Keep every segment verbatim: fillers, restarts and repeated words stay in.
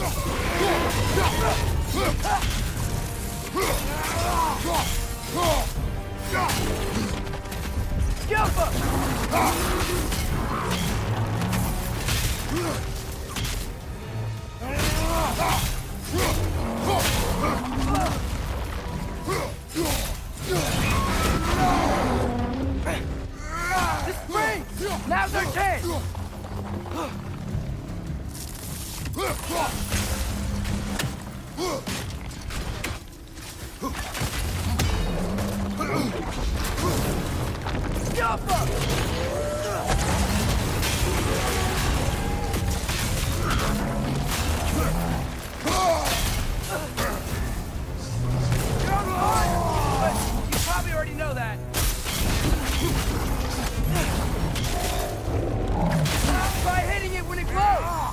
Now's our chance! Jump up! You're on the line, but you probably already know that. Try hitting it when it glows!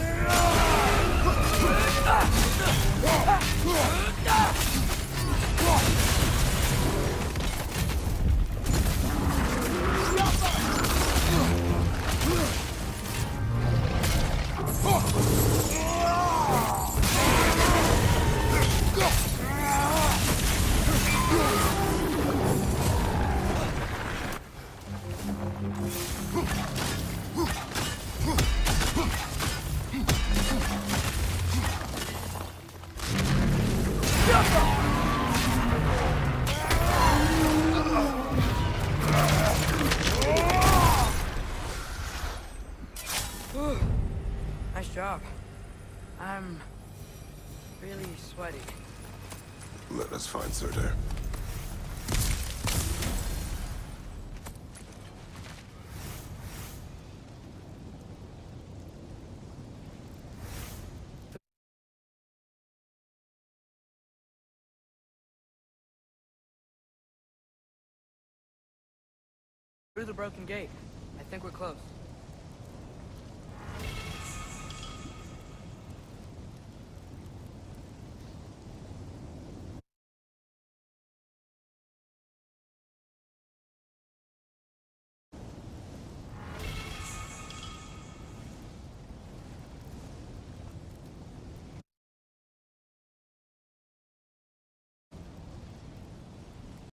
Nice job. I'm really sweaty. Let us find Surtur. Through the broken gate. I think we're close.